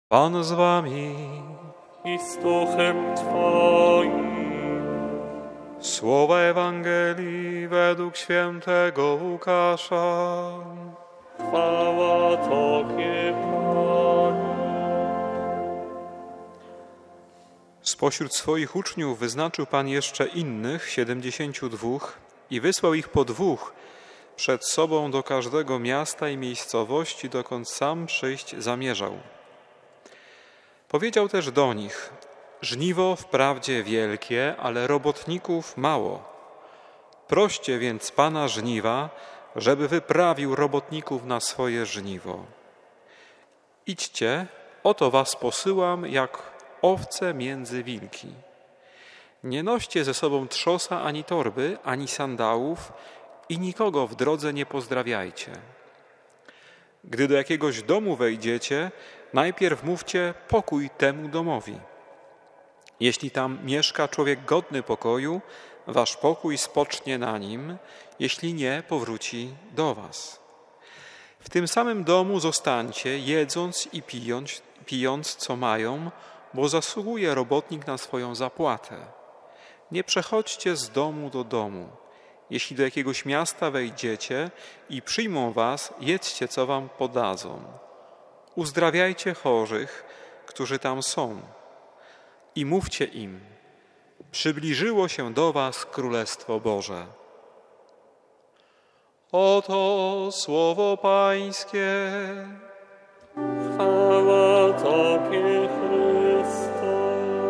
Pan z wami. I z duchem Twoim. Słowa Ewangelii według świętego Łukasza. Chwała Tobie, Panie. Spośród swoich uczniów wyznaczył Pan jeszcze innych, 72, i wysłał ich po dwóch przed sobą do każdego miasta i miejscowości, dokąd sam przyjść zamierzał. Powiedział też do nich: żniwo wprawdzie wielkie, ale robotników mało. Proście więc Pana żniwa, żeby wyprawił robotników na swoje żniwo. Idźcie, oto was posyłam jak owce między wilki. Nie noście ze sobą trzosa ani torby, ani sandałów i nikogo w drodze nie pozdrawiajcie. Gdy do jakiegoś domu wejdziecie, najpierw mówcie pokój temu domowi. Jeśli tam mieszka człowiek godny pokoju, wasz pokój spocznie na nim, jeśli nie, powróci do was. W tym samym domu zostańcie, jedząc i pijąc co mają, bo zasługuje robotnik na swoją zapłatę. Nie przechodźcie z domu do domu. Jeśli do jakiegoś miasta wejdziecie i przyjmą was, jedzcie, co wam podadzą. Uzdrawiajcie chorych, którzy tam są, i mówcie im: przybliżyło się do was Królestwo Boże. Oto słowo Pańskie. Chwała Tobie, Chryste.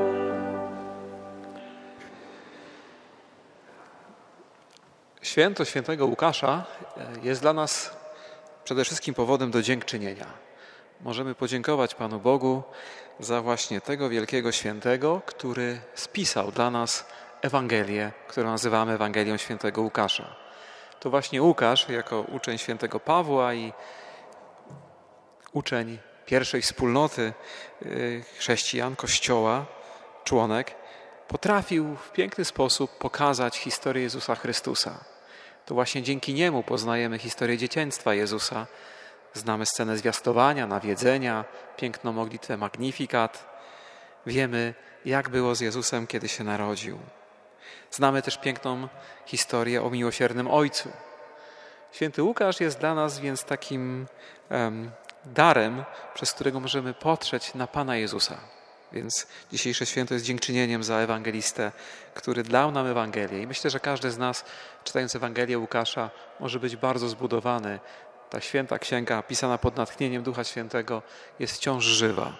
Święto świętego Łukasza jest dla nas przede wszystkim powodem do dziękczynienia. Możemy podziękować Panu Bogu za właśnie tego wielkiego świętego, który spisał dla nas Ewangelię, którą nazywamy Ewangelią świętego Łukasza. To właśnie Łukasz, jako uczeń świętego Pawła i uczeń pierwszej wspólnoty chrześcijan, Kościoła, członek, potrafił w piękny sposób pokazać historię Jezusa Chrystusa. To właśnie dzięki niemu poznajemy historię dzieciństwa Jezusa. Znamy scenę zwiastowania, nawiedzenia, piękną modlitwę Magnificat. Wiemy, jak było z Jezusem, kiedy się narodził. Znamy też piękną historię o miłosiernym Ojcu. Święty Łukasz jest dla nas więc takim darem, przez którego możemy patrzeć na Pana Jezusa. Więc dzisiejsze święto jest dziękczynieniem za ewangelistę, który dał nam Ewangelię. I myślę, że każdy z nas, czytając Ewangelię Łukasza, może być bardzo zbudowany. Ta święta księga, pisana pod natchnieniem Ducha Świętego, jest wciąż żywa.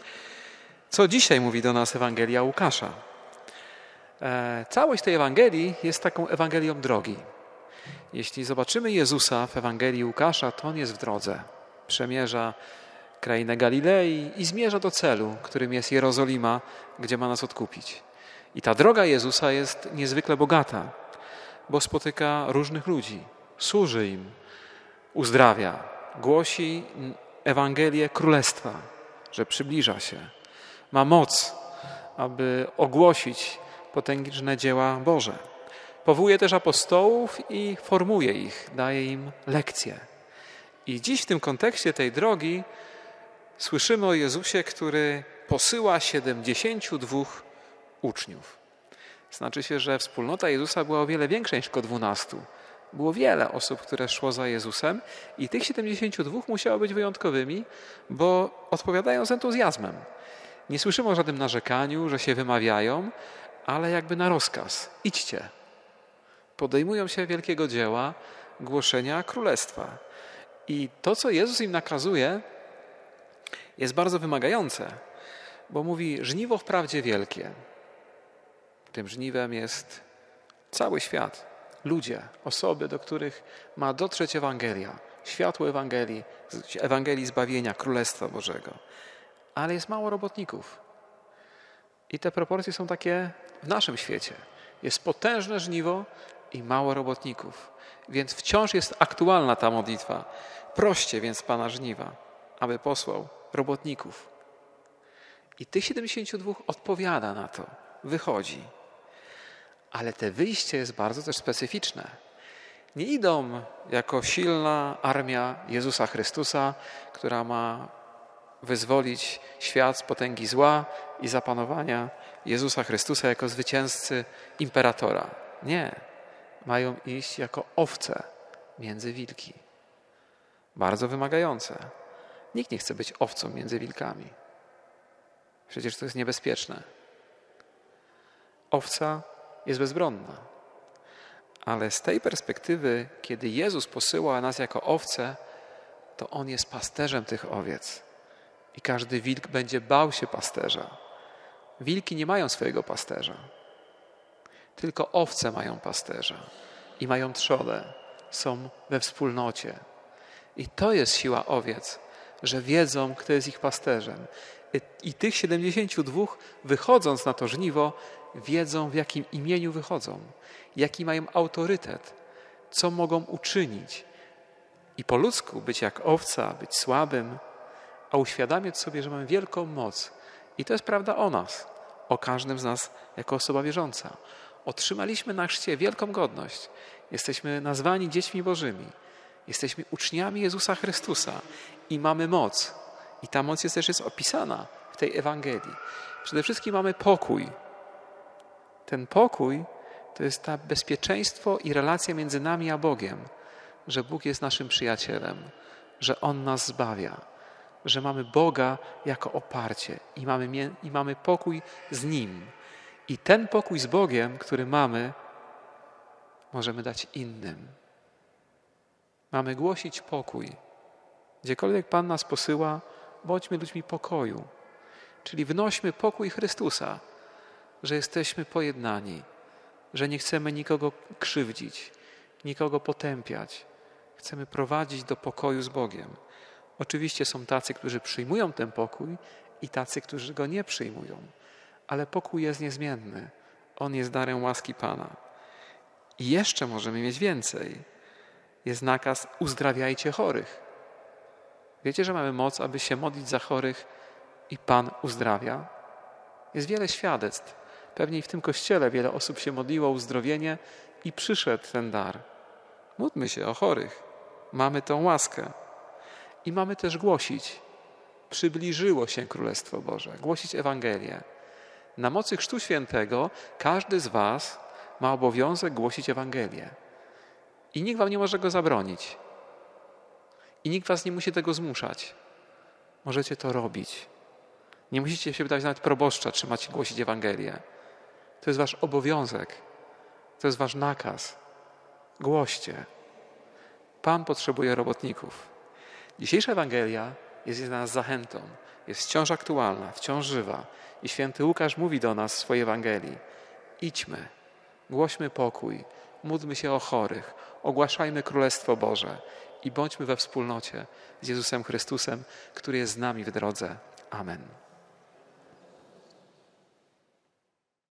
Co dzisiaj mówi do nas Ewangelia Łukasza? Całość tej Ewangelii jest taką Ewangelią drogi. Jeśli zobaczymy Jezusa w Ewangelii Łukasza, to On jest w drodze. Przemierza krainę Galilei i zmierza do celu, którym jest Jerozolima, gdzie ma nas odkupić. I ta droga Jezusa jest niezwykle bogata, bo spotyka różnych ludzi, służy im, uzdrawia, głosi Ewangelię Królestwa, że przybliża się. Ma moc, aby ogłosić potężne dzieła Boże. Powołuje też apostołów i formuje ich, daje im lekcje. I dziś w tym kontekście tej drogi słyszymy o Jezusie, który posyła 72 uczniów. Znaczy się, że wspólnota Jezusa była o wiele większa niż tylko 12. Było wiele osób, które szło za Jezusem i tych 72 musiało być wyjątkowymi, bo odpowiadają z entuzjazmem. Nie słyszymy o żadnym narzekaniu, że się wymawiają, ale jakby na rozkaz. Idźcie. Podejmują się wielkiego dzieła głoszenia Królestwa. I to, co Jezus im nakazuje, jest bardzo wymagające, bo mówi: żniwo wprawdzie wielkie. Tym żniwem jest cały świat, ludzie, osoby, do których ma dotrzeć Ewangelia, światło Ewangelii, Ewangelii zbawienia, Królestwa Bożego. Ale jest mało robotników. I te proporcje są takie w naszym świecie. Jest potężne żniwo i mało robotników. Więc wciąż jest aktualna ta modlitwa. Proście więc Pana żniwa, aby posłał robotników. I tych 72 odpowiada na to, wychodzi. Ale te wyjście jest bardzo też specyficzne. Nie idą jako silna armia Jezusa Chrystusa, która ma wyzwolić świat z potęgi zła i zapanowania Jezusa Chrystusa jako zwycięzcy imperatora. Nie. Mają iść jako owce między wilki. Bardzo wymagające. Nikt nie chce być owcą między wilkami. Przecież to jest niebezpieczne. Owca jest bezbronna. Ale z tej perspektywy, kiedy Jezus posyła nas jako owce, to On jest pasterzem tych owiec. I każdy wilk będzie bał się pasterza. Wilki nie mają swojego pasterza. Tylko owce mają pasterza. I mają trzodę. Są we wspólnocie. I to jest siła owiec, że wiedzą, kto jest ich pasterzem. I tych 72, wychodząc na to żniwo, wiedzą, w jakim imieniu wychodzą, jaki mają autorytet, co mogą uczynić. I po ludzku być jak owca, być słabym, a uświadamiać sobie, że mamy wielką moc. I to jest prawda o nas, o każdym z nas jako osoba wierząca. Otrzymaliśmy na chrzcie wielką godność. Jesteśmy nazwani dziećmi Bożymi. Jesteśmy uczniami Jezusa Chrystusa i mamy moc. I ta moc jest opisana w tej Ewangelii. Przede wszystkim mamy pokój. Ten pokój to jest to bezpieczeństwo i relacja między nami a Bogiem, że Bóg jest naszym przyjacielem, że On nas zbawia, że mamy Boga jako oparcie i mamy pokój z Nim. I ten pokój z Bogiem, który mamy, możemy dać innym. Mamy głosić pokój. Gdziekolwiek Pan nas posyła, bądźmy ludźmi pokoju. Czyli wnośmy pokój Chrystusa, że jesteśmy pojednani, że nie chcemy nikogo krzywdzić, nikogo potępiać. Chcemy prowadzić do pokoju z Bogiem. Oczywiście są tacy, którzy przyjmują ten pokój i tacy, którzy go nie przyjmują. Ale pokój jest niezmienny. On jest darem łaski Pana. I jeszcze możemy mieć więcej. Jest nakaz: uzdrawiajcie chorych. Wiecie, że mamy moc, aby się modlić za chorych i Pan uzdrawia? Jest wiele świadectw. Pewnie i w tym kościele wiele osób się modliło o uzdrowienie i przyszedł ten dar. Módlmy się o chorych. Mamy tą łaskę. I mamy też głosić. Przybliżyło się Królestwo Boże. Głosić Ewangelię. Na mocy Chrztu Świętego każdy z was ma obowiązek głosić Ewangelię. I nikt wam nie może go zabronić. I nikt was nie musi tego zmuszać. Możecie to robić. Nie musicie się pytać nawet proboszcza, czy macie głosić Ewangelię. To jest wasz obowiązek. To jest wasz nakaz. Głoście. Pan potrzebuje robotników. Dzisiejsza Ewangelia jest dla nas zachętą. Jest wciąż aktualna, wciąż żywa. I święty Łukasz mówi do nas w swojej Ewangelii: idźmy, głośmy pokój, módlmy się o chorych, ogłaszajmy Królestwo Boże i bądźmy we wspólnocie z Jezusem Chrystusem, który jest z nami w drodze. Amen.